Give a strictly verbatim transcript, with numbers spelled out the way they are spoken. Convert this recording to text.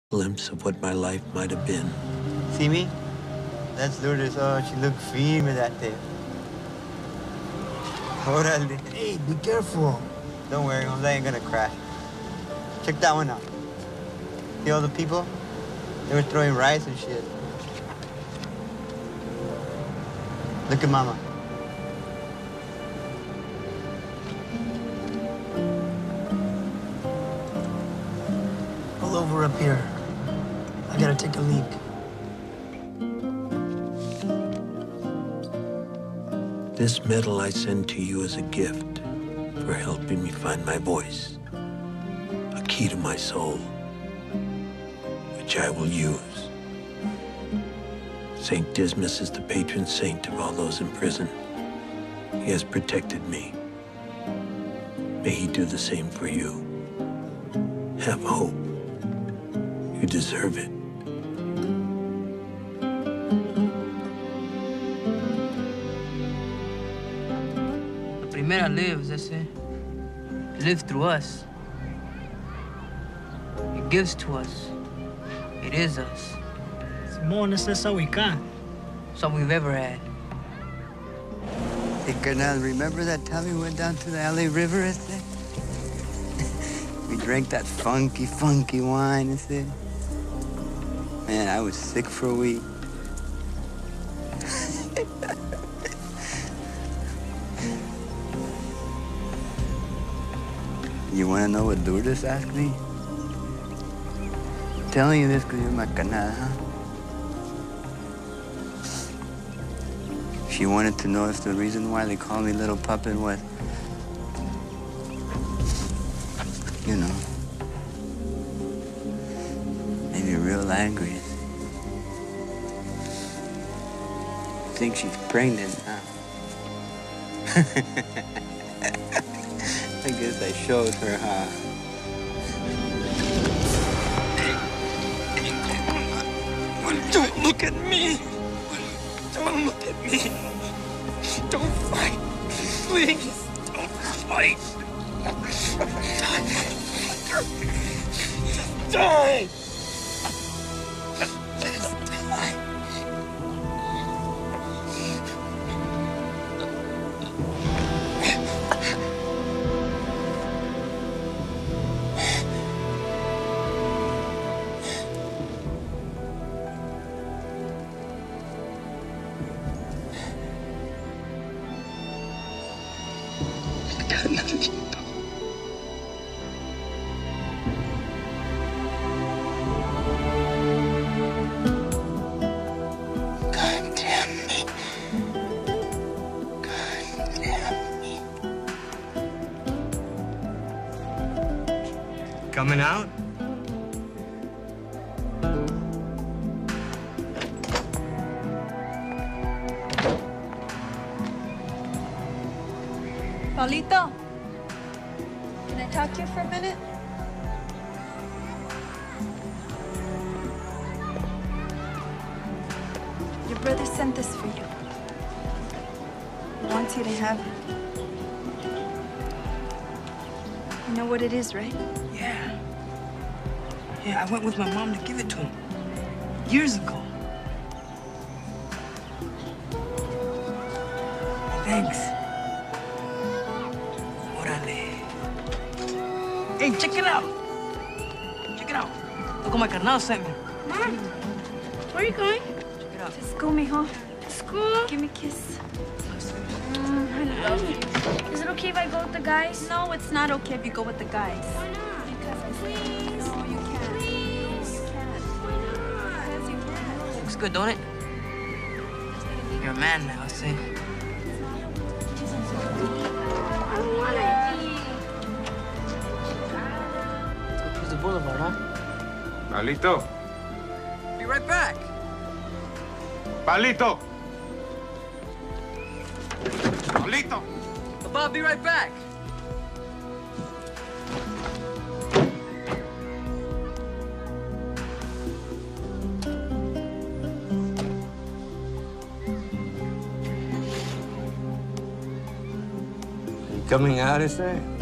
glimpse of what my life might have been. See me? That's Lourdes. Oh, she looked firme that day. Órale. Hey, be careful. Don't worry, Jose ain't gonna crash. Check that one out. See all the people? They were throwing rice and shit. Look at Mama. Pull over up here. I gotta take a leak. This medal I send to you as a gift for helping me find my voice, a key to my soul, which I will use. Saint Dismas is the patron saint of all those in prison. He has protected me. May he do the same for you. Have hope. You deserve it. Primera lives, ese. It lives through us. It gives to us. It is us. Simón, esa es Ahuicá. It's all we've ever had. Hey, carnal, remember that time we went down to the L A River, ese? We drank that funky, funky wine, ese. Man, I was sick for a week. You want to know what Lourdes asked me? I'm telling you this because you're my canal, huh? She wanted to know if the reason why they call me Little Puppet was, you know, maybe real angry. I think she's pregnant now. I guess I showed her, huh? Don't look at me. Don't look at me. Don't fight. Please, don't fight. Just die. Just die. God damn me. God damn me. Coming out? Paulito, can I talk to you for a minute? Your brother sent this for you. He wants you to have it. You know what it is, right? Yeah. Yeah, I went with my mom to give it to him. Years ago. Thanks. Hey, check it out. Check it out. Look what my carnal sent me. Mom, where are you going? Check it out. To school, mijo. To school? Give me a kiss. Mm, I love you. Is it okay if I go with the guys? No, it's not okay if you go with the guys. Why not? Because Please. No, you can't. Please. You can't. Why not? Because you can't. Looks good, don't it? You're a man now, see? I don't want to. Let's go the boulevard, huh? Pablito. Be right back. Pablito. Pablito. Bob, be right back. Coming out, is that?